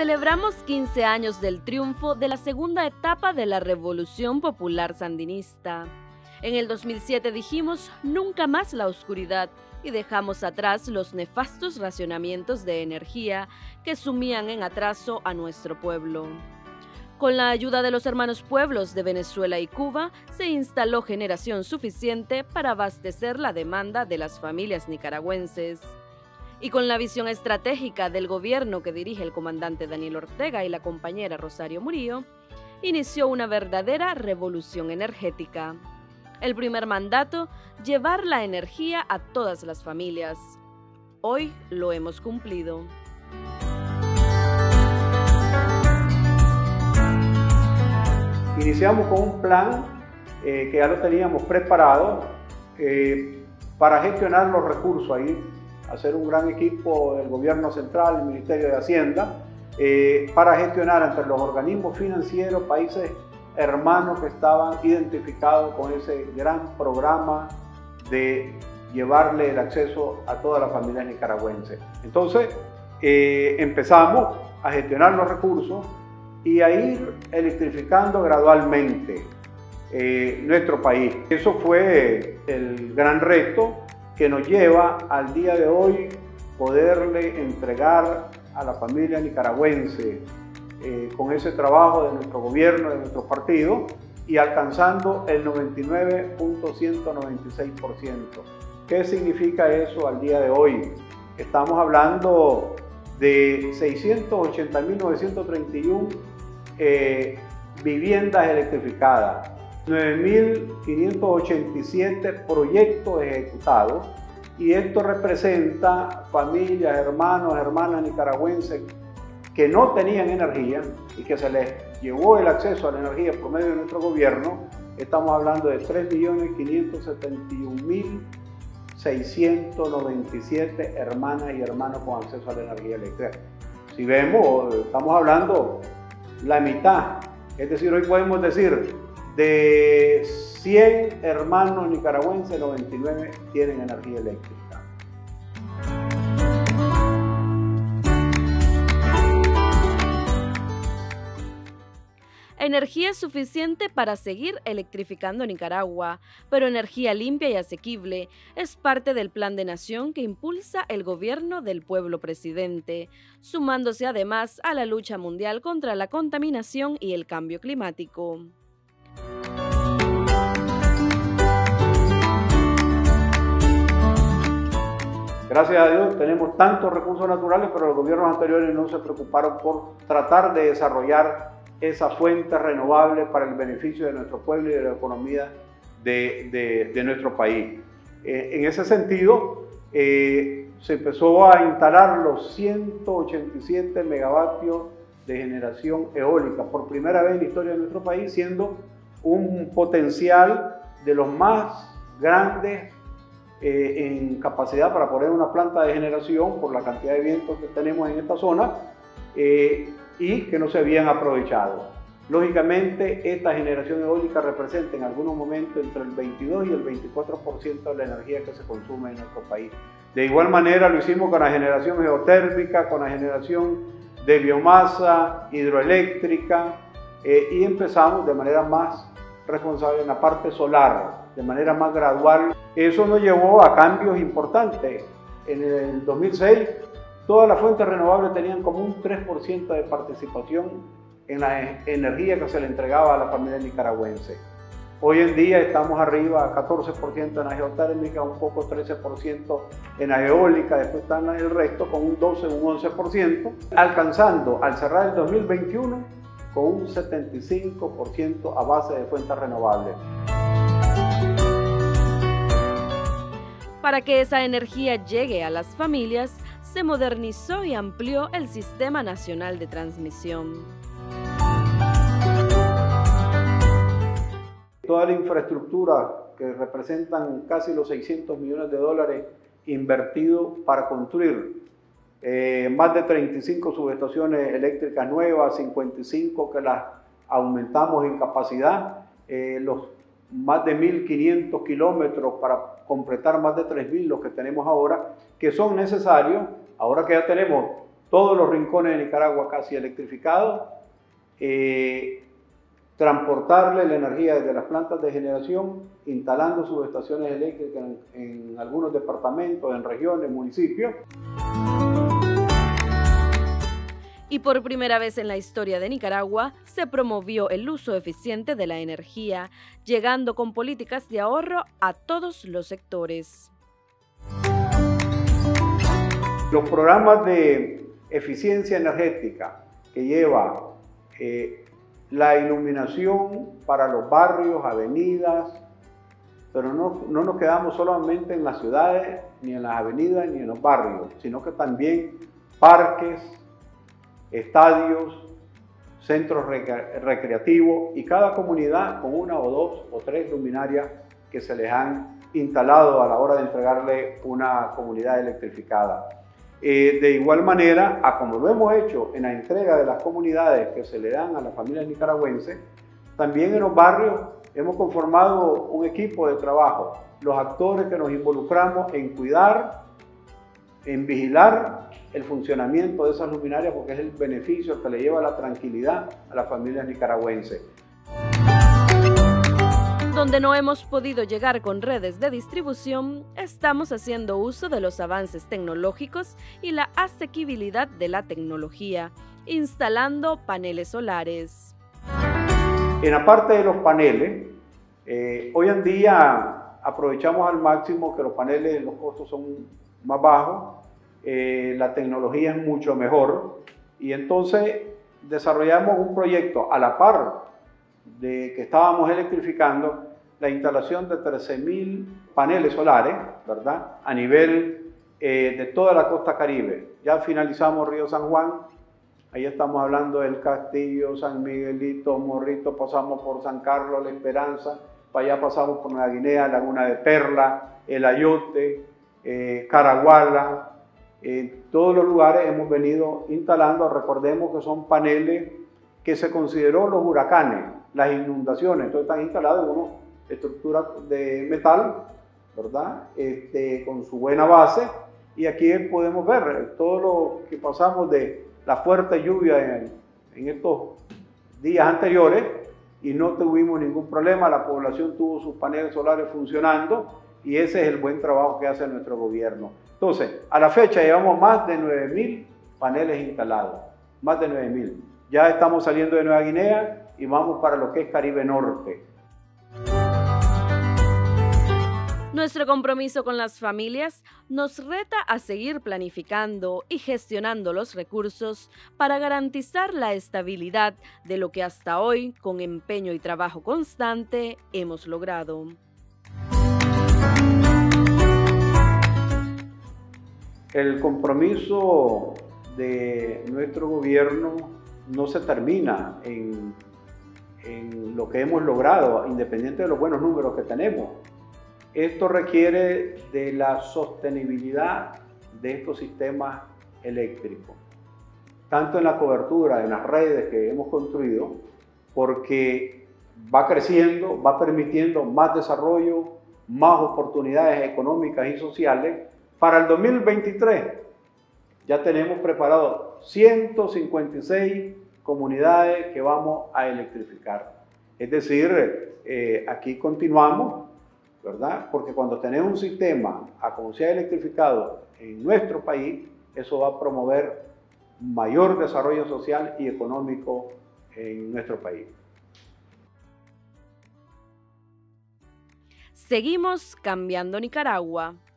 Celebramos 15 años del triunfo de la segunda etapa de la Revolución Popular Sandinista. En el 2007 dijimos nunca más la oscuridad y dejamos atrás los nefastos racionamientos de energía que sumían en atraso a nuestro pueblo. Con la ayuda de los hermanos pueblos de Venezuela y Cuba, se instaló generación suficiente para abastecer la demanda de las familias nicaragüenses. Y con la visión estratégica del gobierno que dirige el comandante Daniel Ortega y la compañera Rosario Murillo, inició una verdadera revolución energética. El primer mandato, llevar la energía a todas las familias. Hoy lo hemos cumplido. Iniciamos con un plan que ya lo teníamos preparado para gestionar los recursos, ahí hacer un gran equipo del gobierno central, el Ministerio de Hacienda, para gestionar entre los organismos financieros, países hermanos que estaban identificados con ese gran programa de llevarle el acceso a todas las familias nicaragüenses. Entonces empezamos a gestionar los recursos y a ir electrificando gradualmente nuestro país. Eso fue el gran reto que nos lleva al día de hoy poderle entregar a la familia nicaragüense con ese trabajo de nuestro gobierno, de nuestro partido, y alcanzando el 99.196%. ¿Qué significa eso al día de hoy? Estamos hablando de 680.931 viviendas electrificadas, 9.587 proyectos ejecutados, y esto representa familias, hermanos, hermanas nicaragüenses que no tenían energía y que se les llevó el acceso a la energía por medio de nuestro gobierno. Estamos hablando de 3.571.697 hermanas y hermanos con acceso a la energía eléctrica. Si vemos, estamos hablando la mitad, es decir, hoy podemos decir de 100 hermanos nicaragüenses, 99 tienen energía eléctrica. Energía suficiente para seguir electrificando Nicaragua, pero energía limpia y asequible es parte del plan de nación que impulsa el gobierno del pueblo presidente, sumándose además a la lucha mundial contra la contaminación y el cambio climático. Gracias a Dios tenemos tantos recursos naturales, pero los gobiernos anteriores no se preocuparon por tratar de desarrollar esa fuente renovable para el beneficio de nuestro pueblo y de la economía de nuestro país. En ese sentido, se empezó a instalar los 187 megavatios de generación eólica, por primera vez en la historia de nuestro país, siendo un potencial de los más grandes en capacidad para poner una planta de generación por la cantidad de vientos que tenemos en esta zona y que no se habían aprovechado. Lógicamente, esta generación eólica representa en algunos momentos entre el 22 y el 24% de la energía que se consume en nuestro país. De igual manera lo hicimos con la generación geotérmica, con la generación de biomasa hidroeléctrica y empezamos de manera más responsable en la parte solar, de manera más gradual. Eso nos llevó a cambios importantes. En el 2006, todas las fuentes renovables tenían como un 3% de participación en la energía que se le entregaba a la familia nicaragüense. Hoy en día estamos arriba a 14% en la geotérmica, un poco 13% en la eólica, después están el resto con un 12, un 11%, alcanzando al cerrar el 2021 con un 75% a base de fuentes renovables. Para que esa energía llegue a las familias, se modernizó y amplió el Sistema Nacional de Transmisión. Toda la infraestructura que representan casi los 600 millones de dólares invertidos para construir más de 35 subestaciones eléctricas nuevas, 55 que las aumentamos en capacidad, los más de 1.500 kilómetros para completar más de 3.000 los que tenemos ahora, que son necesarios, ahora que ya tenemos todos los rincones de Nicaragua casi electrificados, transportarle la energía desde las plantas de generación, instalando subestaciones eléctricas en algunos departamentos, en regiones, municipios. Y por primera vez en la historia de Nicaragua se promovió el uso eficiente de la energía, llegando con políticas de ahorro a todos los sectores. Los programas de eficiencia energética que lleva la iluminación para los barrios, avenidas, pero no nos quedamos solamente en las ciudades, ni en las avenidas, ni en los barrios, sino que también parques, estadios, centros recreativos y cada comunidad con una o dos o tres luminarias que se les han instalado a la hora de entregarle una comunidad electrificada. De igual manera, a como lo hemos hecho en la entrega de las comunidades que se le dan a las familias nicaragüenses, también en los barrios hemos conformado un equipo de trabajo, los actores que nos involucramos en cuidar, en vigilar el funcionamiento de esas luminarias, porque es el beneficio que le lleva la tranquilidad a las familias nicaragüenses. Donde no hemos podido llegar con redes de distribución, estamos haciendo uso de los avances tecnológicos y la asequibilidad de la tecnología, instalando paneles solares. En la parte de los paneles, hoy en día aprovechamos al máximo que los paneles, los costos son más bajos, la tecnología es mucho mejor y entonces desarrollamos un proyecto a la par de que estábamos electrificando la instalación de 13.000 paneles solares, ¿verdad? A nivel de toda la costa caribe. Ya finalizamos Río San Juan, ahí estamos hablando del Castillo, San Miguelito, Morrito, pasamos por San Carlos, La Esperanza, para allá pasamos por Nueva Guinea, Laguna de Perla, El Ayote, Caraguala. En todos los lugares hemos venido instalando, recordemos que son paneles que se consideró los huracanes, las inundaciones, entonces están instalados en una estructura de metal, ¿verdad? Con su buena base, y aquí podemos ver todo lo que pasamos de la fuerte lluvia en estos días anteriores y no tuvimos ningún problema, la población tuvo sus paneles solares funcionando y ese es el buen trabajo que hace nuestro gobierno. Entonces, a la fecha llevamos más de 9.000 paneles instalados, más de 9.000. Ya estamos saliendo de Nueva Guinea y vamos para lo que es Caribe Norte. Nuestro compromiso con las familias nos reta a seguir planificando y gestionando los recursos para garantizar la estabilidad de lo que hasta hoy, con empeño y trabajo constante, hemos logrado. El compromiso de nuestro gobierno no se termina en lo que hemos logrado, independiente de los buenos números que tenemos. Esto requiere de la sostenibilidad de estos sistemas eléctricos, tanto en la cobertura, en las redes que hemos construido, porque va creciendo, va permitiendo más desarrollo, más oportunidades económicas y sociales. Para el 2023 ya tenemos preparado 156 comunidades que vamos a electrificar. Es decir, aquí continuamos, ¿verdad? Porque cuando tenemos un sistema como sea electrificado en nuestro país, eso va a promover mayor desarrollo social y económico en nuestro país. Seguimos cambiando Nicaragua.